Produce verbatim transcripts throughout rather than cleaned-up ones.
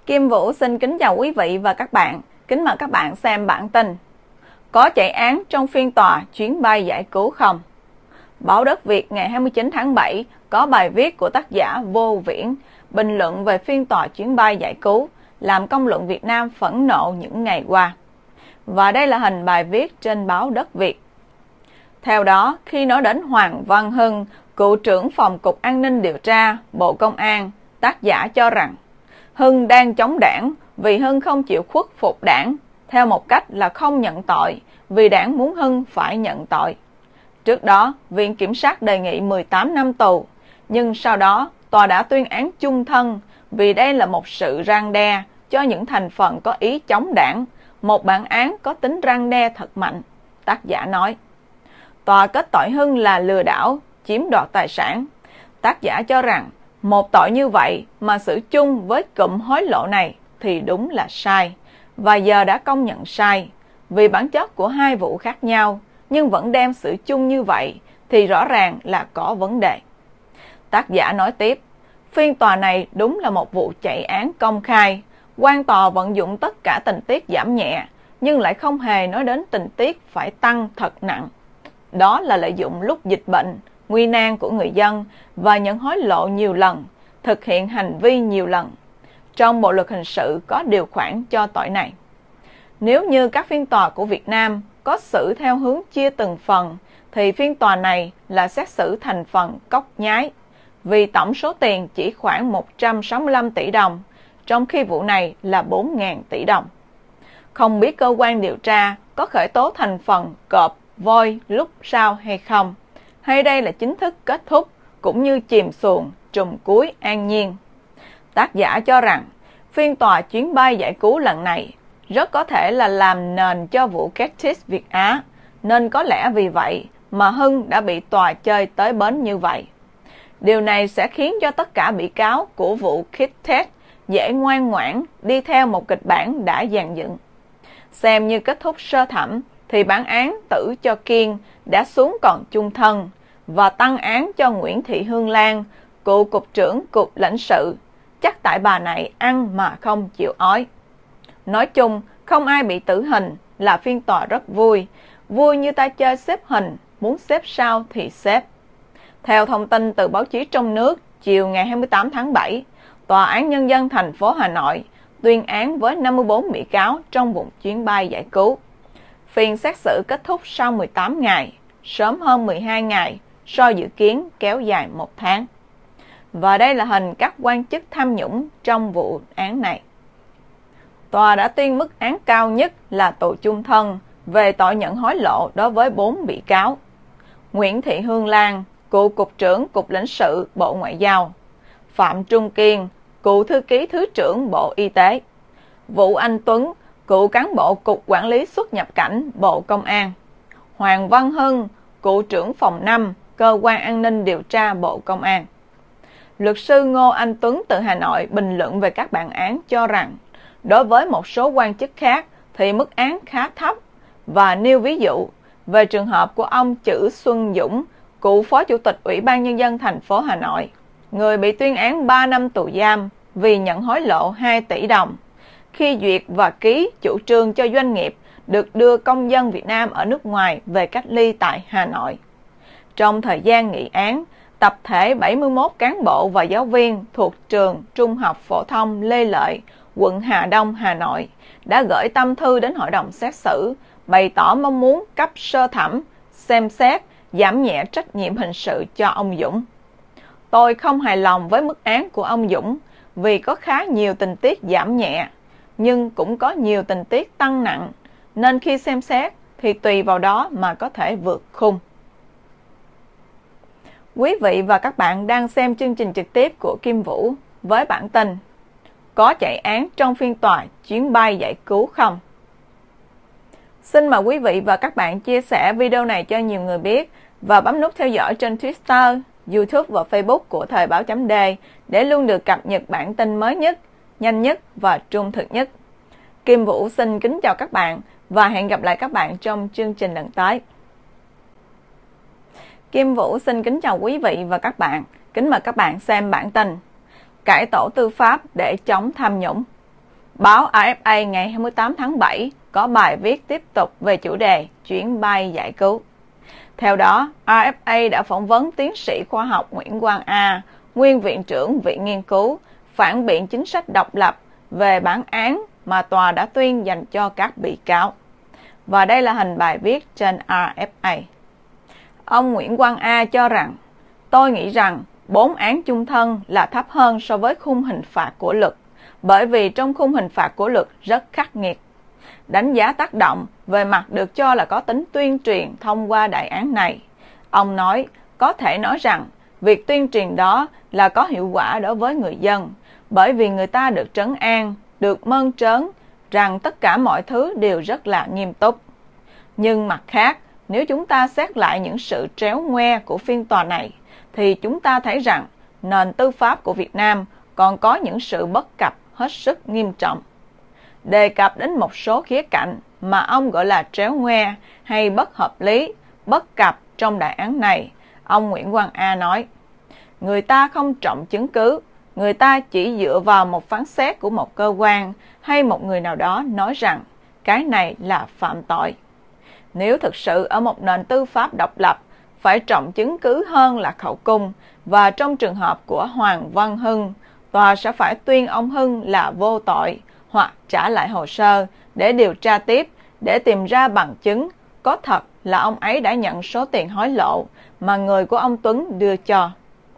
Kim Vũ xin kính chào quý vị và các bạn. Kính mời các bạn xem bản tin. Có chạy án trong phiên tòa chuyến bay giải cứu không? Báo Đất Việt ngày hai mươi chín tháng bảy có bài viết của tác giả Vô Viễn bình luận về phiên tòa chuyến bay giải cứu, làm công luận Việt Nam phẫn nộ những ngày qua. Và đây là hình bài viết trên báo Đất Việt. Theo đó, khi nói đến Hoàng Văn Hưng, cựu trưởng phòng Cục An ninh Điều tra, Bộ Công an, tác giả cho rằng Hưng đang chống đảng vì Hưng không chịu khuất phục đảng, theo một cách là không nhận tội, vì đảng muốn Hưng phải nhận tội. Trước đó, Viện Kiểm sát đề nghị mười tám năm tù, nhưng sau đó tòa đã tuyên án chung thân vì đây là một sự răn đe cho những thành phần có ý chống đảng, một bản án có tính răn đe thật mạnh, tác giả nói. Tòa kết tội Hưng là lừa đảo, chiếm đoạt tài sản. Tác giả cho rằng một tội như vậy mà xử chung với cụm hối lộ này thì đúng là sai, và giờ đã công nhận sai. Vì bản chất của hai vụ khác nhau, nhưng vẫn đem xử chung như vậy thì rõ ràng là có vấn đề. Tác giả nói tiếp, phiên tòa này đúng là một vụ chạy án công khai. Quan tòa vận dụng tất cả tình tiết giảm nhẹ, nhưng lại không hề nói đến tình tiết phải tăng thật nặng. Đó là lợi dụng lúc dịch bệnh, nguy nan của người dân và nhận hối lộ nhiều lần, thực hiện hành vi nhiều lần. Trong Bộ luật hình sự có điều khoản cho tội này. Nếu như các phiên tòa của Việt Nam có xử theo hướng chia từng phần, thì phiên tòa này là xét xử thành phần cóc nhái, vì tổng số tiền chỉ khoảng một trăm sáu mươi lăm tỷ đồng, trong khi vụ này là bốn nghìn tỷ đồng. Không biết cơ quan điều tra có khởi tố thành phần cọp, voi lúc sau hay không, hay đây là chính thức kết thúc cũng như chìm xuồng trùm cuối an nhiên. Tác giả cho rằng phiên tòa chuyến bay giải cứu lần này rất có thể là làm nền cho vụ Cactus Việt Á, nên có lẽ vì vậy mà Hưng đã bị tòa chơi tới bến như vậy. Điều này sẽ khiến cho tất cả bị cáo của vụ Cactus dễ ngoan ngoãn đi theo một kịch bản đã dàn dựng. Xem như kết thúc sơ thẩm thì bản án tử cho Kiên đã xuống còn chung thân, và tăng án cho Nguyễn Thị Hương Lan, cựu cục trưởng cục lãnh sự. Chắc tại bà này ăn mà không chịu ói. Nói chung, không ai bị tử hình là phiên tòa rất vui. Vui như ta chơi xếp hình, muốn xếp sao thì xếp. Theo thông tin từ báo chí trong nước, chiều ngày hai mươi tám tháng bảy, Tòa án Nhân dân thành phố Hà Nội tuyên án với năm mươi bốn bị cáo trong vụ chuyến bay giải cứu. Phiên xét xử kết thúc sau mười tám ngày, sớm hơn mười hai ngày so dự kiến kéo dài một tháng. Và đây là hình các quan chức tham nhũng trong vụ án này. Tòa đã tuyên mức án cao nhất là tù chung thân về tội nhận hối lộ đối với bốn bị cáo. Nguyễn Thị Hương Lan, cựu cục trưởng Cục lãnh sự Bộ Ngoại giao. Phạm Trung Kiên, cựu thư ký Thứ trưởng Bộ Y tế. Vũ Anh Tuấn, cựu cán bộ Cục Quản lý xuất nhập cảnh Bộ Công an. Hoàng Văn Hưng, cựu trưởng phòng năm Cơ quan An ninh Điều tra Bộ Công an. Luật sư Ngô Anh Tuấn từ Hà Nội bình luận về các bản án cho rằng đối với một số quan chức khác thì mức án khá thấp, và nêu ví dụ về trường hợp của ông Chử Xuân Dũng, cựu phó chủ tịch Ủy ban Nhân dân thành phố Hà Nội, người bị tuyên án ba năm tù giam vì nhận hối lộ hai tỷ đồng khi duyệt và ký chủ trương cho doanh nghiệp được đưa công dân Việt Nam ở nước ngoài về cách ly tại Hà Nội. Trong thời gian nghị án, tập thể bảy mươi mốt cán bộ và giáo viên thuộc trường Trung học phổ thông Lê Lợi, quận Hà Đông, Hà Nội đã gửi tâm thư đến hội đồng xét xử, bày tỏ mong muốn cấp sơ thẩm, xem xét, giảm nhẹ trách nhiệm hình sự cho ông Dũng. Tôi không hài lòng với mức án của ông Dũng vì có khá nhiều tình tiết giảm nhẹ, nhưng cũng có nhiều tình tiết tăng nặng, nên khi xem xét thì tùy vào đó mà có thể vượt khung. Quý vị và các bạn đang xem chương trình trực tiếp của Kim Vũ với bản tin Có chạy án trong phiên tòa chuyến bay giải cứu không? Xin mời quý vị và các bạn chia sẻ video này cho nhiều người biết và bấm nút theo dõi trên Twitter, YouTube và Facebook của Thời báo chấm D để luôn được cập nhật bản tin mới nhất, nhanh nhất và trung thực nhất. Kim Vũ xin kính chào các bạn và hẹn gặp lại các bạn trong chương trình lần tới. Kim Vũ xin kính chào quý vị và các bạn. Kính mời các bạn xem bản tin Cải tổ tư pháp để chống tham nhũng. Báo rờ ép a ngày hai mươi tám tháng bảy có bài viết tiếp tục về chủ đề chuyến bay giải cứu. Theo đó, rờ ép a đã phỏng vấn tiến sĩ khoa học Nguyễn Quang A, nguyên viện trưởng Viện Nghiên cứu, phản biện chính sách độc lập về bản án mà tòa đã tuyên dành cho các bị cáo. Và đây là hình bài viết trên rờ ép a. Ông Nguyễn Quang A cho rằng, tôi nghĩ rằng bốn án chung thân là thấp hơn so với khung hình phạt của luật, bởi vì trong khung hình phạt của luật rất khắc nghiệt. Đánh giá tác động về mặt được cho là có tính tuyên truyền thông qua đại án này. Ông nói, có thể nói rằng, việc tuyên truyền đó là có hiệu quả đối với người dân, bởi vì người ta được trấn an, được mơn trớn, rằng tất cả mọi thứ đều rất là nghiêm túc. Nhưng mặt khác, nếu chúng ta xét lại những sự tréo ngoe của phiên tòa này, thì chúng ta thấy rằng nền tư pháp của Việt Nam còn có những sự bất cập hết sức nghiêm trọng. Đề cập đến một số khía cạnh mà ông gọi là tréo ngoe hay bất hợp lý, bất cập trong đại án này, ông Nguyễn Quang A nói, người ta không trọng chứng cứ, người ta chỉ dựa vào một phán xét của một cơ quan hay một người nào đó nói rằng cái này là phạm tội. Nếu thực sự ở một nền tư pháp độc lập, phải trọng chứng cứ hơn là khẩu cung, và trong trường hợp của Hoàng Văn Hưng, tòa sẽ phải tuyên ông Hưng là vô tội hoặc trả lại hồ sơ để điều tra tiếp, để tìm ra bằng chứng có thật là ông ấy đã nhận số tiền hối lộ mà người của ông Tuấn đưa cho.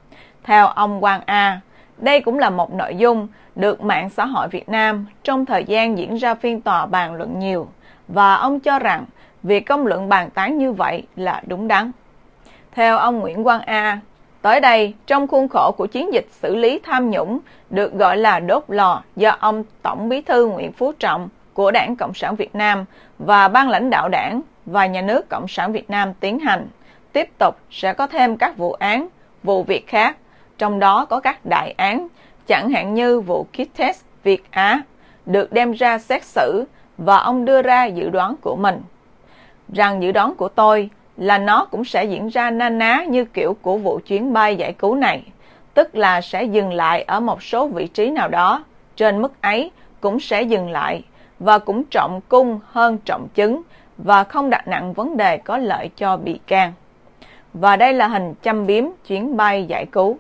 Theo ông Quang A, đây cũng là một nội dung được mạng xã hội Việt Nam trong thời gian diễn ra phiên tòa bàn luận nhiều, và ông cho rằng việc công luận bàn tán như vậy là đúng đắn. Theo ông Nguyễn Quang A, tới đây, trong khuôn khổ của chiến dịch xử lý tham nhũng được gọi là đốt lò do ông Tổng Bí thư Nguyễn Phú Trọng của Đảng Cộng sản Việt Nam và ban lãnh đạo Đảng và Nhà nước Cộng sản Việt Nam tiến hành, tiếp tục sẽ có thêm các vụ án, vụ việc khác, trong đó có các đại án, chẳng hạn như vụ kit test Việt Á, được đem ra xét xử, và ông đưa ra dự đoán của mình. Rằng dự đoán của tôi là nó cũng sẽ diễn ra na ná như kiểu của vụ chuyến bay giải cứu này, tức là sẽ dừng lại ở một số vị trí nào đó, trên mức ấy cũng sẽ dừng lại, và cũng trọng cung hơn trọng chứng, và không đặt nặng vấn đề có lợi cho bị can. Và đây là hình châm biếm chuyến bay giải cứu.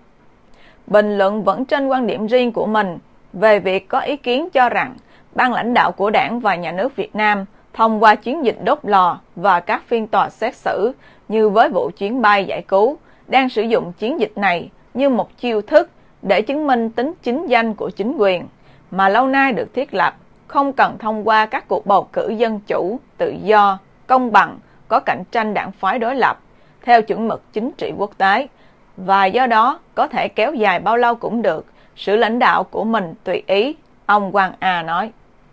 Bình luận vẫn trên quan điểm riêng của mình về việc có ý kiến cho rằng ban lãnh đạo của Đảng và Nhà nước Việt Nam thông qua chiến dịch đốt lò và các phiên tòa xét xử như với vụ chuyến bay giải cứu, đang sử dụng chiến dịch này như một chiêu thức để chứng minh tính chính danh của chính quyền, mà lâu nay được thiết lập, không cần thông qua các cuộc bầu cử dân chủ, tự do, công bằng, có cạnh tranh đảng phái đối lập, theo chuẩn mực chính trị quốc tế, và do đó có thể kéo dài bao lâu cũng được, sự lãnh đạo của mình tùy ý, ông Quang A nói.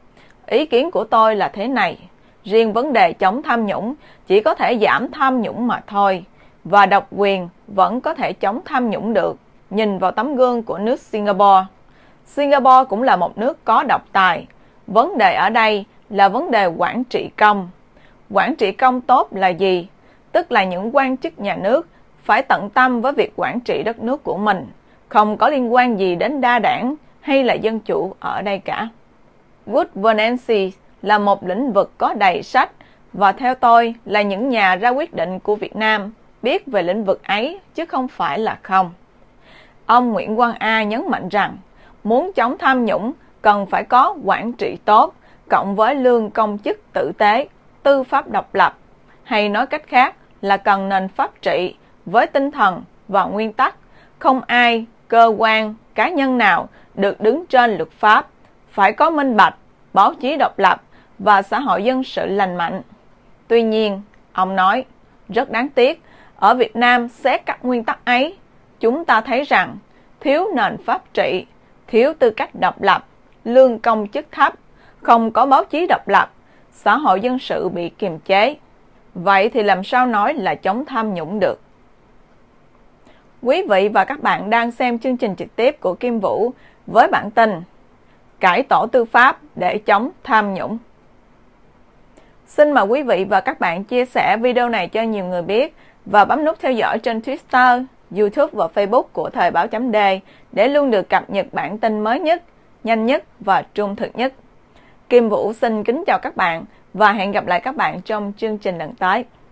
Ý kiến của tôi là thế này, riêng vấn đề chống tham nhũng chỉ có thể giảm tham nhũng mà thôi, và độc quyền vẫn có thể chống tham nhũng được, nhìn vào tấm gương của nước Singapore. Singapore cũng là một nước có độc tài. Vấn đề ở đây là vấn đề quản trị công. Quản trị công tốt là gì? Tức là những quan chức nhà nước phải tận tâm với việc quản trị đất nước của mình, không có liên quan gì đến đa đảng hay là dân chủ ở đây cả. Good governance là một lĩnh vực có đầy sách, và theo tôi là những nhà ra quyết định của Việt Nam biết về lĩnh vực ấy chứ không phải là không. Ông Nguyễn Quang A nhấn mạnh rằng, muốn chống tham nhũng cần phải có quản trị tốt, cộng với lương công chức tử tế, tư pháp độc lập, hay nói cách khác là cần nền pháp trị với tinh thần và nguyên tắc, không ai, cơ quan, cá nhân nào được đứng trên luật pháp, phải có minh bạch, báo chí độc lập và xã hội dân sự lành mạnh. Tuy nhiên, ông nói, rất đáng tiếc, ở Việt Nam xét các nguyên tắc ấy, chúng ta thấy rằng thiếu nền pháp trị, thiếu tư cách độc lập, lương công chức thấp, không có báo chí độc lập, xã hội dân sự bị kiềm chế. Vậy thì làm sao nói là chống tham nhũng được? Quý vị và các bạn đang xem chương trình trực tiếp của Kim Vũ với bản tin Cải tổ tư pháp để chống tham nhũng. Xin mời quý vị và các bạn chia sẻ video này cho nhiều người biết và bấm nút theo dõi trên Twitter, YouTube và Facebook của Thời báo chấm D để luôn được cập nhật bản tin mới nhất, nhanh nhất và trung thực nhất. Kim Vũ xin kính chào các bạn và hẹn gặp lại các bạn trong chương trình lần tới.